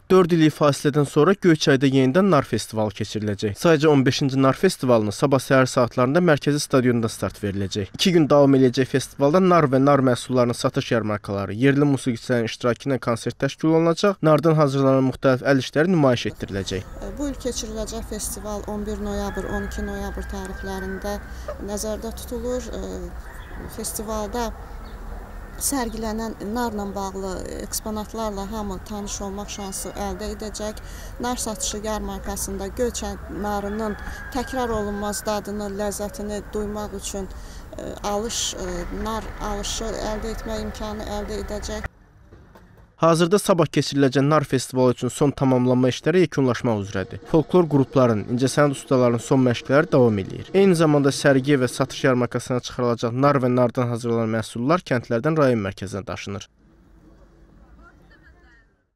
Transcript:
4 illik fasilədən sonra Göyçayda yenidən nar festivalı keçiriləcək. Sadəcə 15-ci nar festivalına sabah səhər saatlarında mərkəzi stadionda start veriləcək. 2 gün davam edəcək festivalda nar və nar məhsullarının satış yarmarkaları, yerli musiqiçilərin iştirakı ilə konsert təşkil olunacaq, nardan hazırlanan müxtəlif əl işləri nümayiş etdiriləcək. Bu il keçiriləcək festival 11 noyabr, 12 noyabr tarixlərində nəzərdə tutulur. Festivalda sərgilənən narla bağlı eksponatlarla hamı tanış olmaq şansı əldə edəcək. Nar satışı yarmarkasında Göyçay narının təkrar olunmaz dadını, ləzzətini duymaq üçün nar alışı əldə etmək imkanı əldə edəcək. Hazırda sabah keçiriləcək nar festivalı üçün son tamamlanma işləri yekunlaşmaq üzrədir. Folklor qrupların, incəsənət ustalarının son məşqləri davam edir. Eyni zamanda sərgi və satış yarmarkasına çıxarılacaq nar və nardan hazırlanan məhsullar kəndlərdən rayon mərkəzinə daşınır.